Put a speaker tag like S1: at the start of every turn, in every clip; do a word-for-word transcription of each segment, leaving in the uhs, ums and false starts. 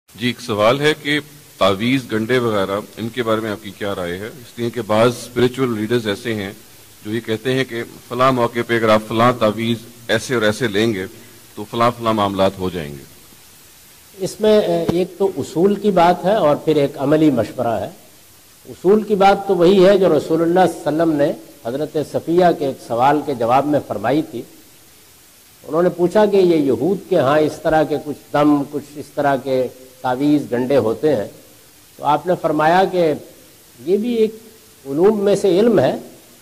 S1: جی ایک سوال ہے کہ تعویذ گنڈے وغیرہ ان کے بارے میں آپ کی کیا رائے ہے؟ اس لیے کہ بعض اسپریچول لیڈرز ایسے ہیں جو یہ کہتے ہیں کہ فلاں موقع پہ اگر آپ فلاں تعویذ ایسے اور ایسے لیں گے تو فلاں فلاں معاملات ہو جائیں گے۔
S2: اس میں ایک تو اصول کی بات ہے اور پھر ایک عملی مشورہ ہے۔ اصول کی بات تو وہی ہے جو رسول اللہ صلی اللہ علیہ وسلم نے حضرت صفیہ کے ایک سوال کے جواب میں فرمائی تھی۔ انہوں نے پوچھا کہ یہ یہود کے ہاں اس طرح کے کچھ دم کچھ اس طرح کے تعویذ گنڈے ہوتے ہیں، تو آپ نے فرمایا کہ یہ بھی ایک علوم میں سے علم ہے،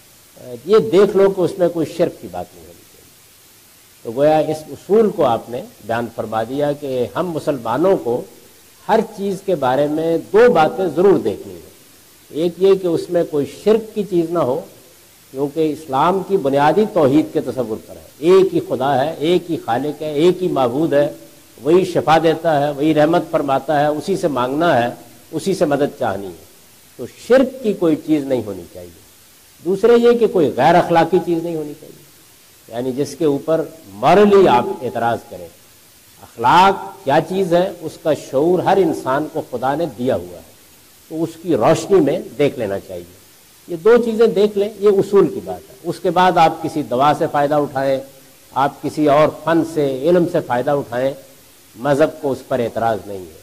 S2: یہ دیکھ لو کہ اس میں کوئی شرک کی بات نہیں ہونی چاہیے۔ تو گویا اس اصول کو آپ نے بیان فرما دیا کہ ہم مسلمانوں کو ہر چیز کے بارے میں دو باتیں ضرور دیکھنی ہیں۔ ایک یہ کہ اس میں کوئی شرک کی چیز نہ ہو، کیونکہ اسلام کی بنیادی توحید کے تصور پر ہے، ایک ہی خدا ہے، ایک ہی خالق ہے، ایک ہی معبود ہے، وہی شفا دیتا ہے، وہی رحمت فرماتا ہے، اسی سے مانگنا ہے، اسی سے مدد چاہنی ہے۔ تو شرک کی کوئی چیز نہیں ہونی چاہیے۔ دوسرے یہ کہ کوئی غیر اخلاقی چیز نہیں ہونی چاہیے، یعنی جس کے اوپر مورلی آپ اعتراض کریں۔ اخلاق کیا چیز ہے اس کا شعور ہر انسان کو خدا نے دیا ہوا ہے، تو اس کی روشنی میں دیکھ لینا چاہیے۔ یہ دو چیزیں دیکھ لیں، یہ اصول کی بات ہے۔ اس کے بعد آپ کسی دوا سے فائدہ اٹھائیں، آپ کسی اور فن سے علم سے فائدہ اٹھائیں، مذہب کو اس پر اعتراض نہیں ہے۔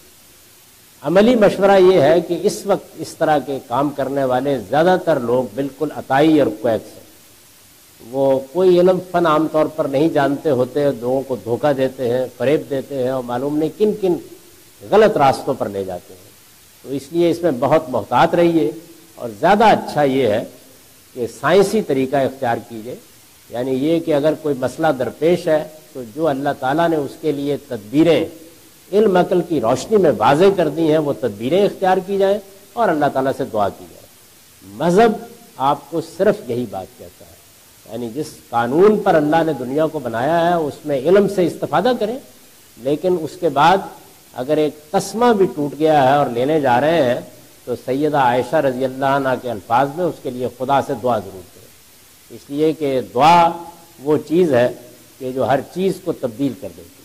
S2: عملی مشورہ یہ ہے کہ اس وقت اس طرح کے کام کرنے والے زیادہ تر لوگ بالکل عطائی اور کویکس ہیں۔ وہ کوئی علم فن عام طور پر نہیں جانتے ہوتے، لوگوں کو دھوکہ دیتے ہیں، فریب دیتے ہیں اور معلوم نہیں کن کن غلط راستوں پر لے جاتے ہیں۔ تو اس لیے اس میں بہت محتاط رہیے، اور زیادہ اچھا یہ ہے کہ سائنسی طریقہ اختیار کیجیے، یعنی یہ کہ اگر کوئی مسئلہ درپیش ہے تو جو اللہ تعالیٰ نے اس کے لیے تدبیریں علم عقل کی روشنی میں واضح کر دی ہیں وہ تدبیریں اختیار کی جائیں اور اللہ تعالیٰ سے دعا کی جائے۔ مذہب آپ کو صرف یہی بات کہتا ہے، یعنی جس قانون پر اللہ نے دنیا کو بنایا ہے اس میں علم سے استفادہ کریں، لیکن اس کے بعد اگر ایک تسمہ بھی ٹوٹ گیا ہے اور لینے جا رہے ہیں تو سیدہ عائشہ رضی اللہ عنہ کے الفاظ میں اس کے لیے خدا سے دعا ضرور کریں، اس لیے کہ دعا وہ چیز ہے کہ جو ہر چیز کو تبدیل کر دیتی ہے۔